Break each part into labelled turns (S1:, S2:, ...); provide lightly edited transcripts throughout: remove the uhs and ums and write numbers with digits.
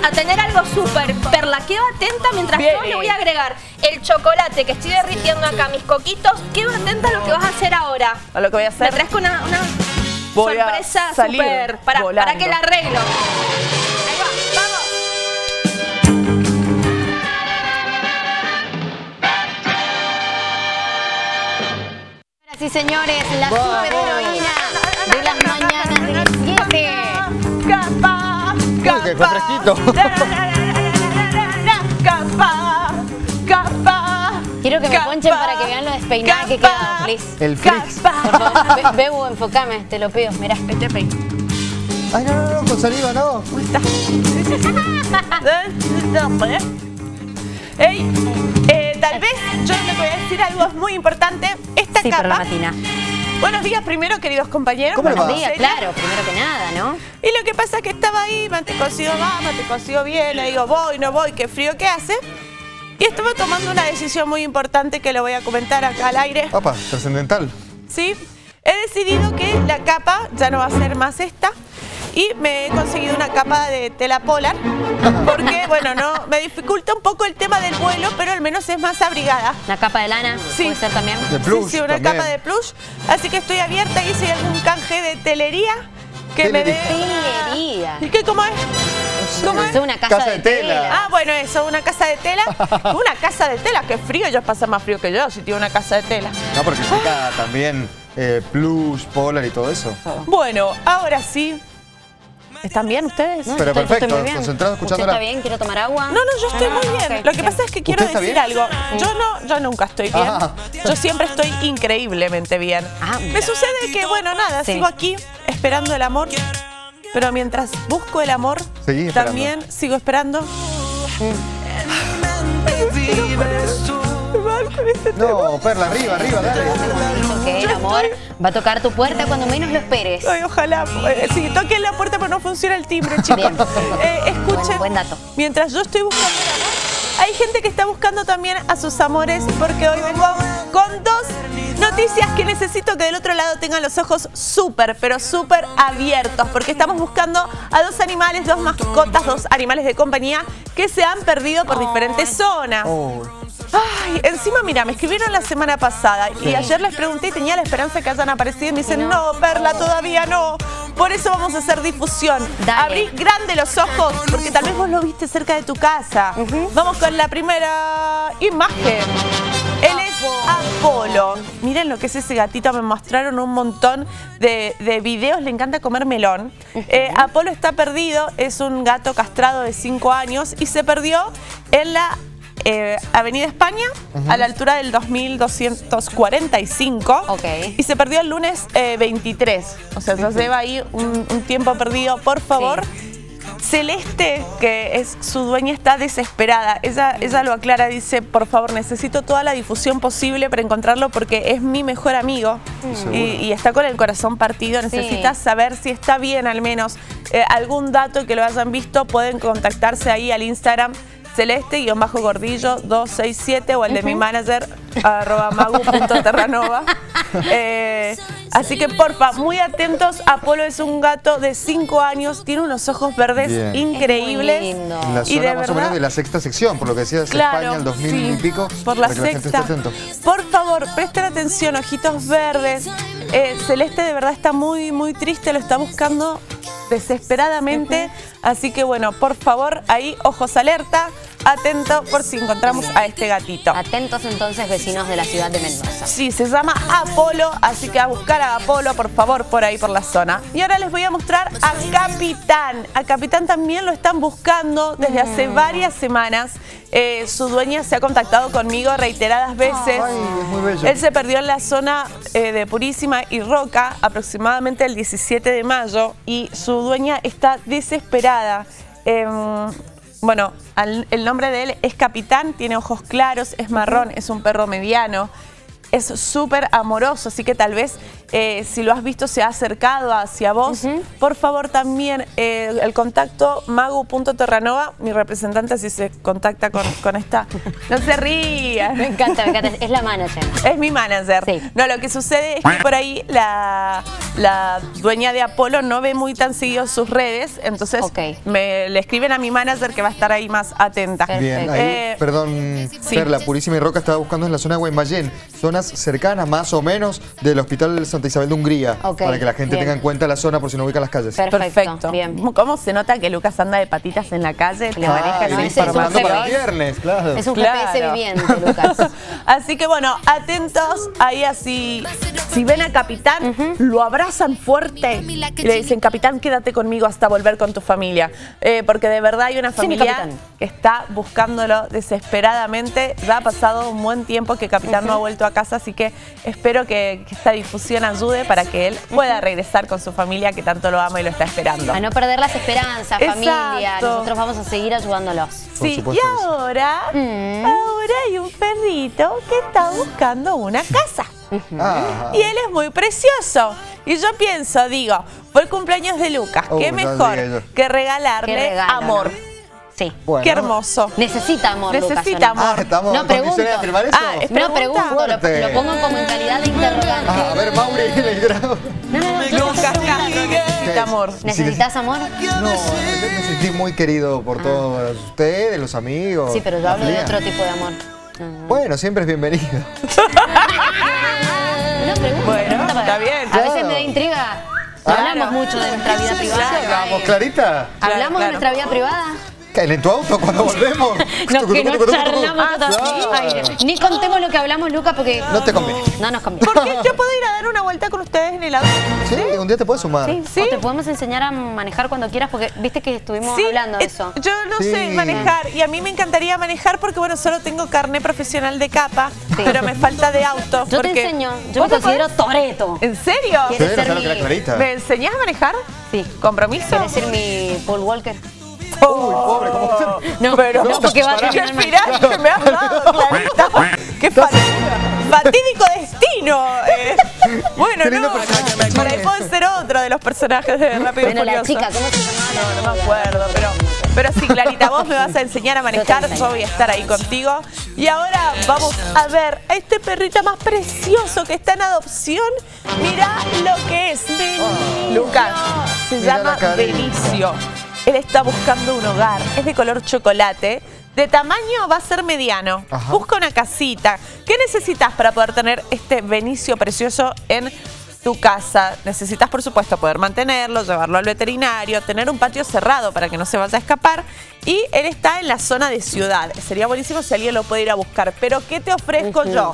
S1: a tener algo súper. Perla, quedo atenta mientras yo le voy a agregar el chocolate que estoy derritiendo acá, mis coquitos. Quedo atenta a lo que vas a hacer ahora.
S2: A lo que voy a hacer.
S1: Me traes con una sorpresa súper. Para que la arreglo. Ahí va, vamos.
S3: Sí, señores, la superheroína de las mañanas de las 7.
S2: Capa,
S4: Uy, que fue fresquito.
S2: Capa.
S3: Quiero que me ponchen para que vean lo despeinada que queda, please.
S4: El frizz.
S3: Por favor, Bebu, enfócame, te lo pido. Mirá.
S2: Este peino.
S4: Ay, no, con saliva no.
S2: ¿Cómo está? Ey, tal vez yo les voy a decir algo muy importante. Esta
S3: Sí,
S2: capa.
S3: por la matina.
S2: Buenos días primero, queridos compañeros.
S4: ¿Cómo le va?
S3: Buenos días, claro, primero que nada, ¿no?
S2: Y lo que pasa es que estaba ahí, mate cocido va, mate cocido viene, digo, voy, no voy, qué frío que hace. Y estaba tomando una decisión muy importante que lo voy a comentar acá al aire.
S4: Opa, trascendental.
S2: ¿Sí? He decidido que la capa ya no va a ser más esta. Y me he conseguido una capa de tela polar, porque, bueno, no me dificulta un poco el tema del vuelo, pero al menos es más abrigada.
S3: Una capa de lana,
S2: Sí.
S3: puede ser también.
S4: De plush
S2: Sí, una
S4: también.
S2: capa de plush. Así que estoy abierta y si hay algún canje de telería que me dé...
S3: Telería.
S2: ¿Y qué? ¿Cómo es? ¿Cómo es?
S3: Es una casa de tela.
S2: Ah, bueno, eso, una casa de tela. Una casa de tela, qué frío, ellos pasan más frío que yo si tiene una casa de tela.
S4: No, porque implica también plush, polar y todo eso.
S2: Bueno, ahora sí. ¿Están bien ustedes?
S3: No,
S4: Pero
S3: estoy
S4: perfecto,
S3: muy bien.
S4: concentrado
S3: ¿Usted
S4: escuchándola.
S3: está bien? ¿Quiero tomar agua?
S2: No, yo estoy muy bien.
S3: ok,
S2: Lo que
S3: bien.
S2: pasa es que quiero
S4: ¿Usted está
S2: decir
S4: bien?
S2: algo. Yo nunca estoy bien.
S4: Ah.
S2: Yo siempre estoy increíblemente bien.
S3: Ah,
S2: Me sucede que, bueno, nada,
S3: Sí.
S2: sigo aquí esperando el amor. Pero mientras busco el amor,
S4: Seguí esperando.
S2: también sigo esperando.
S4: No, Perla, arriba, dale.
S3: Porque el amor va a tocar tu puerta cuando menos lo esperes.
S2: Ay, ojalá. Sí, toquen la puerta, pero no funciona el timbre, chicos.
S3: Bien.
S2: Escuchen.
S3: Buen dato.
S2: Mientras yo estoy buscando el amor, hay gente que está buscando también a sus amores, porque hoy vengo con dos noticias que necesito que del otro lado tengan los ojos pero súper abiertos, porque estamos buscando a dos animales, dos mascotas, dos animales de compañía que se han perdido por diferentes zonas.
S4: Oh,
S2: Ay, encima, mira, me escribieron la semana pasada y ayer les pregunté y tenía la esperanza que hayan aparecido y me dicen, no, Perla, todavía no. Por eso vamos a hacer difusión.
S3: Dale.
S2: Abrí grande los ojos porque tal vez vos lo viste cerca de tu casa. Vamos con la primera imagen. Él es Apolo. Miren lo que es ese gatito. Me mostraron un montón de videos. Le encanta comer melón. Apolo está perdido. Es un gato castrado de 5 años y se perdió en la Avenida España, a la altura del 2245.
S3: Ok.
S2: Y se perdió el lunes 23. O sea, se lleva ahí un tiempo perdido. Por favor.
S3: Sí.
S2: Celeste, que es su dueña, está desesperada. Ella lo aclara, dice, por favor, necesito toda la difusión posible para encontrarlo porque es mi mejor amigo y está con el corazón partido. Necesita saber si está bien al menos. Algún dato que lo hayan visto, pueden contactarse ahí al Instagram celeste-gordillo 267 o el de mi manager @magu.terranova. Así que porfa, muy atentos. Apolo es un gato de 5 años, tiene unos ojos verdes
S4: Bien.
S2: increíbles.
S3: Es muy lindo.
S4: en la
S2: Y
S4: zona
S2: de
S4: más o menos
S2: verdad-
S4: de la sexta sección, por lo que decías,
S2: Claro,
S4: España, el 2000
S2: sí,
S4: y pico.
S2: por la
S4: para que gente
S2: sexta.
S4: esté atento.
S2: Por favor, presten atención, ojitos verdes. Celeste de verdad está muy, muy triste, lo está buscando desesperadamente. Así que bueno, por favor, ahí ojos alerta, atento por si encontramos a este gatito.
S3: Atentos entonces, vecinos de la ciudad de Mendoza.
S2: Sí, se llama Apolo, así que a buscar a Apolo, por favor, por ahí por la zona. Y ahora les voy a mostrar a Capitán. A Capitán también lo están buscando desde hace varias semanas. Su dueña se ha contactado conmigo reiteradas veces.
S4: Ay, es muy bello.
S2: Él se perdió en la zona de Purísima y Roca aproximadamente el 17 de mayo y su dueña está desesperada. Bueno, el nombre de él es Capitán, tiene ojos claros, es marrón, es un perro mediano. es súper amoroso, así que tal vez si lo has visto se ha acercado hacia vos. Por favor también el contacto magu.terranova, mi representante si se contacta con esta. No se ría.
S3: Me encanta, es la manager.
S2: Es mi manager.
S3: Sí.
S2: No, lo que sucede es que por ahí la dueña de Apolo no ve muy tan seguido sus redes, entonces le escriben a mi manager que va a estar ahí más atenta.
S4: Bien, ahí, perdón, Perla, Purísima y Roca estaba buscando en la zona de Guaymallén, zonas cercanas más o menos del Hospital Santa Isabel de Hungría, para que la gente tenga en cuenta la zona por si no ubica las calles.
S3: Perfecto. Bien.
S2: ¿Cómo se nota que Lucas anda de patitas en la calle? Te maneja
S3: no,
S2: esa información.
S4: Para el viernes, claro.
S3: Es un GPS viviente, Lucas.
S2: Así que bueno, atentos ahí así. Si ven a Capitán, lo abrazan fuerte y le dicen, Capitán, quédate conmigo hasta volver con tu familia. Porque de verdad hay una familia que está buscándolo desesperadamente. Ya ha pasado un buen tiempo que Capitán no ha vuelto a casa, así que espero que esta difusión ayude para que él pueda regresar con su familia que tanto lo ama y lo está esperando.
S3: A no perder las esperanzas, familia.
S2: Exacto.
S3: Nosotros vamos a seguir ayudándolos.
S2: Sí, y ahora hay un perrito que está buscando una casa. Y él es muy precioso. Y yo pienso, digo, fue el cumpleaños de Lucas. Qué mejor que regalarle amor.
S3: Sí.
S2: Bueno. Qué hermoso.
S3: Necesita amor,
S2: Necesita
S3: Lucas.
S2: amor.
S4: ¿Estamos
S3: no
S4: en condiciones de afirmar eso?
S3: No pregunto, lo pongo como en calidad de interrogante.
S4: A ver, Mauri, le grabo.
S2: Lucas Castro necesita amor.
S3: ¿Necesitas amor?
S4: No, yo me sentí muy querido por todos ustedes, los amigos.
S3: Sí, pero yo hablo de otro tipo de amor.
S4: Bueno, siempre es bienvenido.
S3: Una pregunta.
S2: Bueno, está bien.
S3: A veces me da intriga. Hablamos mucho de nuestra vida privada.
S4: Vamos, Clarita.
S3: ¿Hablamos de nuestra vida privada?
S4: ¿En tu auto cuando volvemos?
S3: No, que no charlamos todavía. Ni contemos lo que hablamos, Lucas, porque
S4: no te conviene.
S3: No nos conviene.
S2: ¿Por qué yo puedo ir a dar una vuelta con ustedes en el auto?
S4: Sí, un día te puedes sumar.
S3: Sí. O te podemos enseñar a manejar cuando quieras, porque viste que estuvimos hablando de eso.
S2: Yo no sé manejar y a mí me encantaría manejar porque, bueno, solo tengo carné profesional de capa, pero me falta de auto.
S3: Yo te enseño. Yo me considero Toretto.
S2: ¿En serio?
S3: ¿Quieres ser mi...
S2: ¿Me enseñás a manejar?
S3: Sí.
S2: ¿Compromiso?
S3: ¿Quieres ser mi Paul Walker?
S4: Uy, pobre, ¿cómo usted?
S3: No,
S2: pero
S3: no, porque va a
S2: qué
S3: terminar
S2: espiral que me has dado, Clarita. Qué fatídico destino. Bueno, no, por ahí puede ser otro de los personajes de Rápido y Furioso.
S3: La chica, ¿cómo se llamaba?
S2: No me acuerdo, pero sí, Clarita, vos me vas a enseñar a manejar, yo voy a estar ahí contigo. Y ahora vamos a ver a este perrito más precioso que está en adopción. Mirá lo que es. Lucas, se llama Benicio. Él está buscando un hogar, es de color chocolate, de tamaño va a ser mediano. Busca una casita. ¿Qué necesitas para poder tener este Benicio precioso en tu casa? Necesitas, por supuesto, poder mantenerlo, llevarlo al veterinario, tener un patio cerrado para que no se vaya a escapar. Y él está en la zona de ciudad. Sería buenísimo si alguien lo puede ir a buscar. Pero ¿qué te ofrezco yo?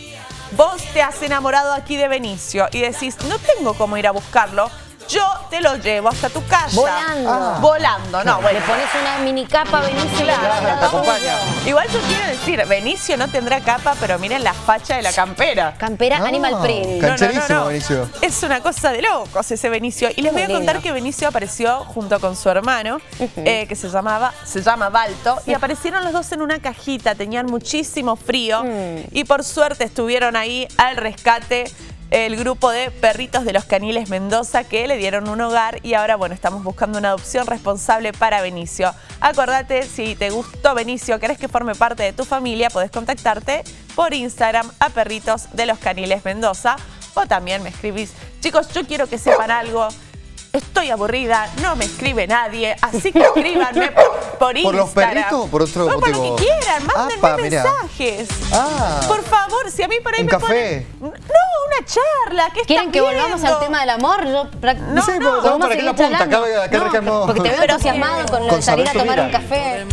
S2: Vos te has enamorado aquí de Benicio y decís, no tengo cómo ir a buscarlo. Yo te lo llevo hasta tu casa.
S3: Volando.
S2: Volando, no, bueno.
S3: Le pones una mini capa, Benicio.
S2: Claro, te acompaña. Igual yo quiero decir, Benicio no tendrá capa, pero miren la facha de la campera.
S3: Campera Animal Print.
S4: Cancherísimo, Benicio.
S2: Es una cosa de locos ese Benicio. Y les voy a contar que Benicio apareció junto con su hermano, que se llama Balto, y aparecieron los dos en una cajita, tenían muchísimo frío, y por suerte estuvieron ahí al rescate el grupo de perritos de los Caniles Mendoza que le dieron un hogar y ahora, bueno, estamos buscando una adopción responsable para Benicio. Acordate, si te gustó Benicio, querés que forme parte de tu familia, podés contactarte por Instagram a Perritos de los Caniles Mendoza o también me escribís. Chicos, yo quiero que sepan algo. Estoy aburrida, no me escribe nadie, así que escríbanme por Instagram.
S4: ¿Por los perritos o por otro motivo?
S2: Por lo que quieran, mándenme mensajes. Por favor, si a mí por ahí
S4: ¿Un
S2: me
S4: café?
S2: ponen... No, una charla, ¿qué
S3: ¿Quieren que volvamos al tema del amor? Yo
S4: vamos para que la punta, acá
S3: porque te veo entusiasmado con lo de salir a tomar un café.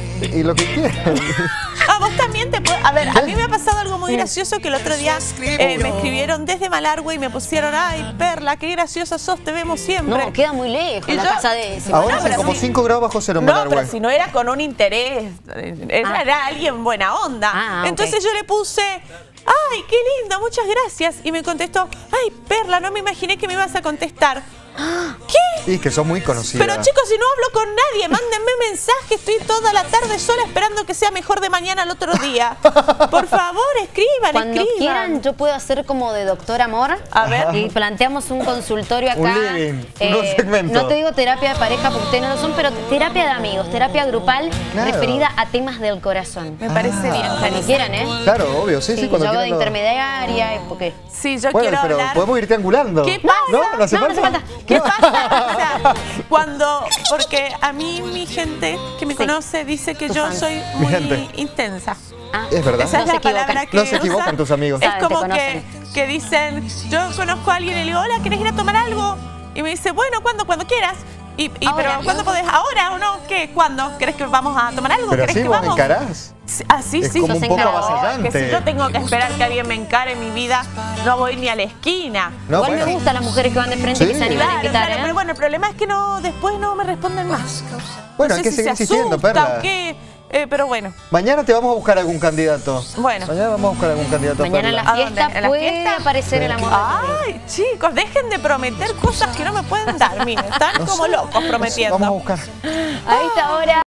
S4: Y lo que quieran.
S2: Vos también te puedes... A ver, a mí me ha pasado algo muy gracioso que el otro día me escribieron desde Malargüe y me pusieron, ay, Perla, qué graciosa sos, te vemos siempre.
S3: No, queda muy lejos la casa de...
S4: Ahora hacen como 5 grados bajo cero en Malargüe.
S2: No, pero si no era con un interés, era alguien buena onda. Entonces yo le puse... ¡Ay, qué lindo! Muchas gracias. Y me contestó, ¡ay, Perla, no me imaginé que me ibas a contestar! ¿Qué?
S4: Y que son muy conocidas.
S2: Pero chicos, si no hablo con nadie, mándenme mensaje. Estoy toda la tarde sola esperando que sea mejor de mañana al otro día. Por favor, escriban,
S3: Cuando
S2: escriban.
S3: quieran, yo puedo hacer como de doctor amor.
S2: A ver.
S3: Y planteamos un consultorio acá.
S4: Un living, un segmento.
S3: No te digo terapia de pareja porque ustedes no lo son, pero terapia de amigos, terapia grupal referida a temas del corazón.
S2: Me parece bien.
S3: Cuando quieran, ¿eh?
S4: Claro, obvio, sí,
S3: Sí,
S4: cuando
S3: yo hago de
S4: quieran lo-
S3: intermediaria, porque...
S2: Sí, yo
S4: Bueno,
S2: quiero
S4: pero
S2: hablar.
S4: podemos ir triangulando.
S2: ¿Qué pasa?
S4: ¿No? ¿No hace
S3: No, no hace
S4: falta?
S3: falta.
S2: ¿Qué pasa? O sea, cuando, porque a mí mi gente que me
S3: Sí.
S2: conoce dice que
S3: Tus
S2: yo
S3: fans.
S2: soy
S4: Mi
S2: muy
S4: gente.
S2: intensa.
S3: Ah,
S4: Es verdad.
S2: Esa
S3: No
S2: es
S3: se
S2: la palabra
S3: equivocan.
S2: que
S4: No se equivocan
S2: usan.
S4: tus amigos.
S2: Es
S3: Saben, te
S2: como
S3: conocen.
S2: que dicen, yo conozco a alguien y le digo, hola, ¿querés ir a tomar algo? Y me dice, bueno, ¿cuándo? Cuando quieras.
S3: Ahora.
S2: Pero ¿cuándo podés? ¿Ahora o no? ¿Qué? ¿Cuándo? ¿Querés que vamos a tomar algo?
S4: Pero
S2: ¿Querés
S4: así
S2: que
S4: vos
S2: vamos?
S4: encarás.
S2: Así
S4: Es
S2: sí.
S4: como un
S3: Sos
S4: poco
S3: encarado.
S4: avasallante.
S2: Que si yo tengo que esperar que alguien me encare en mi vida, no voy ni a la esquina.
S4: No,
S3: Igual
S4: bueno.
S3: me gustan las mujeres que van de frente y que
S4: Sí.
S3: se animan a
S2: Claro,
S3: invitar,
S2: claro,
S3: ¿eh?
S2: pero bueno, el problema es que no, después no me responden más.
S4: Bueno,
S2: No
S4: hay
S2: sé
S4: que
S2: si
S4: seguir
S2: se
S4: insistiendo,
S2: asusta
S4: Perla.
S2: o qué, pero bueno.
S4: Mañana te vamos a buscar algún candidato.
S2: Bueno.
S4: Mañana vamos a buscar algún candidato.
S3: Mañana en
S4: Perla.
S3: la fiesta
S2: dónde? ¿En la
S3: puede
S2: fiesta?
S3: aparecer el amor de tu vida.
S2: Ay, chicos, dejen de prometer cosas que no me pueden dar. Miren, están como locos prometiendo.
S4: Vamos a buscar.
S3: A esta hora...